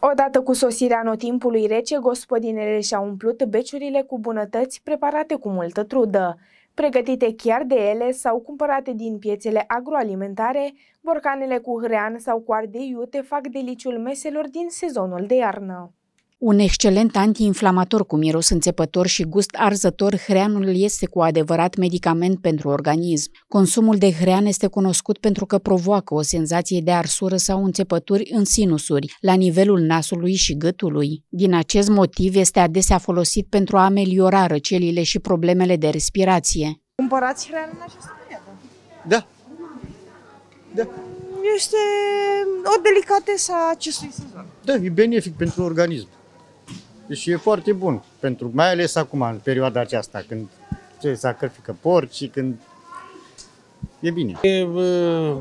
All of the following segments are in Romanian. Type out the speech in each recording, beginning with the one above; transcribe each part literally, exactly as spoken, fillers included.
Odată cu sosirea anotimpului rece, gospodinele și-au umplut beciurile cu bunătăți preparate cu multă trudă. Pregătite chiar de ele sau cumpărate din piețele agroalimentare, borcanele cu hrean sau cu ardei iute fac deliciul meselor din sezonul de iarnă. Un excelent antiinflamator cu miros înțepător și gust arzător, hreanul este cu adevărat medicament pentru organism. Consumul de hrean este cunoscut pentru că provoacă o senzație de arsură sau înțepături în sinusuri, la nivelul nasului și gâtului. Din acest motiv este adesea folosit pentru a ameliora răcelile și problemele de respirație. Cumpărați hrean în această perioadă? Da. Da. Este o delicatesă a acestui sezon. Da, e benefic pentru organism. Deci e foarte bun, pentru, mai ales acum, în perioada aceasta, când se sacrifică porci și când e bine. E uh,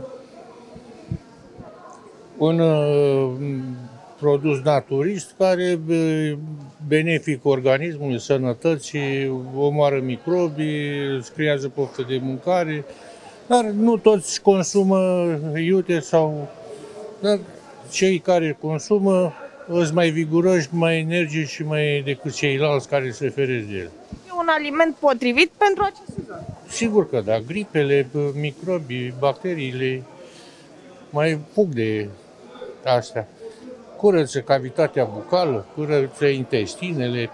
un uh, produs naturist care e benefic organismului, sănătății, omoară microbii, îți creează poftă de mâncare, dar nu toți consumă iute sau... Dar cei care consumă îți mai viguroși, mai energici și mai decât ceilalți care se feresc de el. E un aliment potrivit pentru acest sezon? Sigur că da, gripele, microbii, bacteriile mai fug de astea. Curăță cavitatea bucală, curăță intestinele,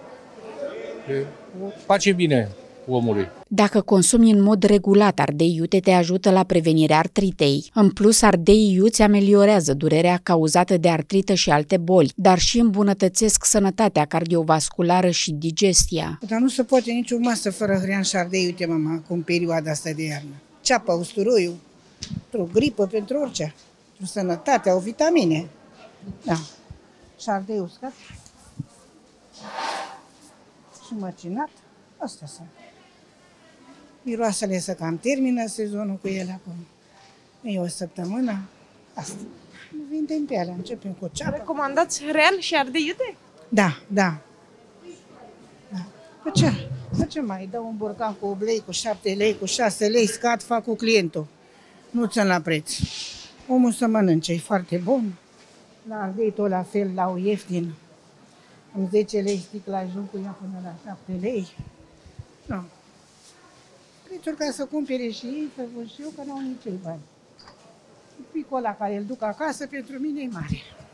face bine omului. Dacă consumi în mod regulat ardei iute, te ajută la prevenirea artritei. În plus, ardeii iuți ameliorează durerea cauzată de artrită și alte boli, dar și îmbunătățesc sănătatea cardiovasculară și digestia. Dar nu se poate nicio masă fără hrean și ardei iute, mama, acum perioada asta de iarnă. Ceapa, usturoiul, pentru gripă, pentru orice, pentru sănătate, au vitamine. Da. Și ardei uscat și măcinat, astea sunt. Miroasele să cam termină sezonul cu ele acum. E o săptămână, asta. Nu vindem pe alea, începem cu ceapă. Recomandați hrean și ardei iute? Da, da. da. Pe ce? Pe ce mai? Dau un borcan cu opt lei, cu șapte lei, cu șase lei, scad, fac cu clientul. Nu țin la preț. Omul să mănânce, e foarte bun. La ardei tot la fel, la o ieftin. Am zece lei sticla, ajung cu ea până la șapte lei. Nu. Prețuri ca să cumpere și ei, să văd și eu că n-au nici ei bani. Picul ăla care îl duc acasă, pentru mine e mare.